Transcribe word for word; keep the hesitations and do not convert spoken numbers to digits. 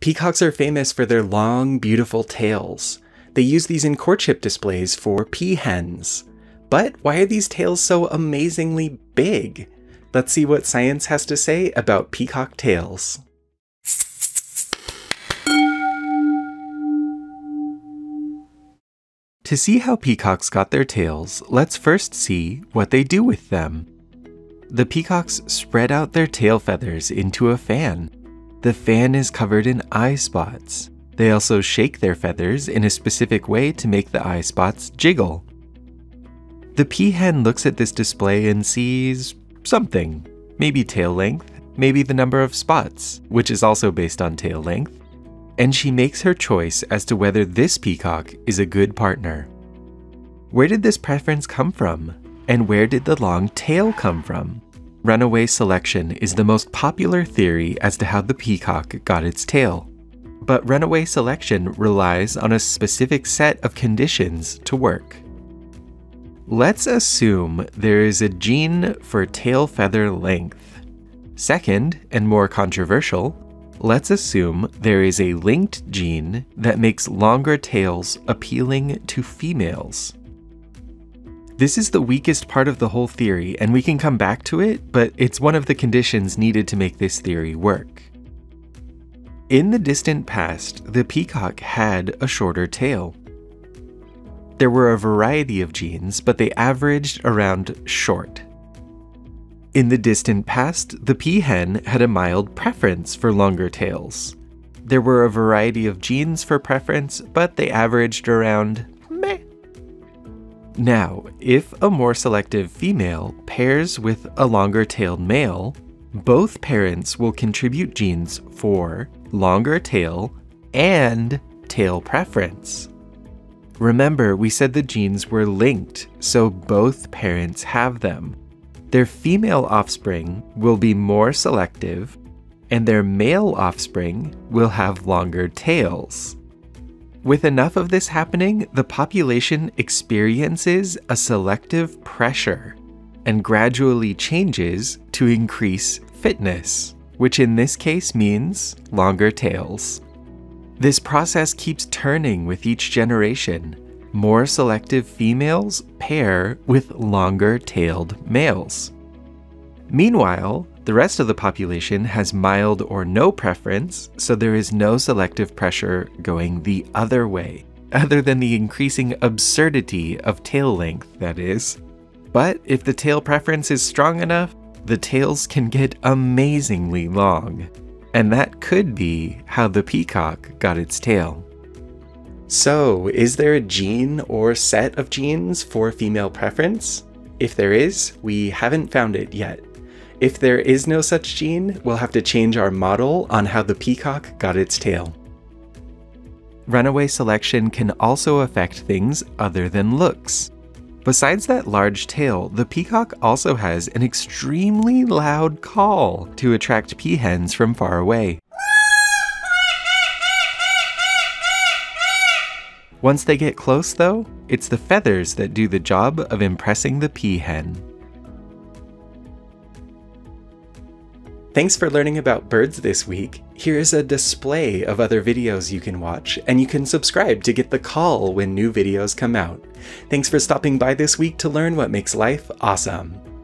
Peacocks are famous for their long, beautiful tails. They use these in courtship displays for peahens. But why are these tails so amazingly big? Let's see what science has to say about peacock tails. To see how peacocks got their tails, let's first see what they do with them. The peacocks spread out their tail feathers into a fan. The fan is covered in eye spots. They also shake their feathers in a specific way to make the eye spots jiggle. The peahen looks at this display and sees something. Maybe tail length, maybe the number of spots, which is also based on tail length. And she makes her choice as to whether this peacock is a good partner. Where did this preference come from? And where did the long tail come from? Runaway selection is the most popular theory as to how the peacock got its tail. But runaway selection relies on a specific set of conditions to work. Let's assume there is a gene for tail feather length. Second, and more controversial, let's assume there is a linked gene that makes longer tails appealing to females. This is the weakest part of the whole theory, and we can come back to it, but it's one of the conditions needed to make this theory work. In the distant past, the peacock had a shorter tail. There were a variety of genes, but they averaged around short. In the distant past, the peahen had a mild preference for longer tails. There were a variety of genes for preference, but they averaged around meh. Now, if a more selective female pairs with a longer-tailed male, both parents will contribute genes for longer tail and tail preference. Remember, we said the genes were linked, so both parents have them. Their female offspring will be more selective, and their male offspring will have longer tails. With enough of this happening, the population experiences a selective pressure and gradually changes to increase fitness, which in this case means longer tails. This process keeps turning with each generation. More selective females pair with longer-tailed males. Meanwhile, the rest of the population has mild or no preference, so there is no selective pressure going the other way, other than the increasing absurdity of tail length, that is. But if the tail preference is strong enough, the tails can get amazingly long. And that could be how the peacock got its tail. So, is there a gene or set of genes for female preference? If there is, we haven't found it yet. If there is no such gene, we'll have to change our model on how the peacock got its tail. Runaway selection can also affect things other than looks. Besides that large tail, the peacock also has an extremely loud call to attract peahens from far away. Once they get close though, it's the feathers that do the job of impressing the peahen. Thanks for learning about birds this week. Here is a display of other videos you can watch, and you can subscribe to get the call when new videos come out. Thanks for stopping by this week to learn what makes life awesome.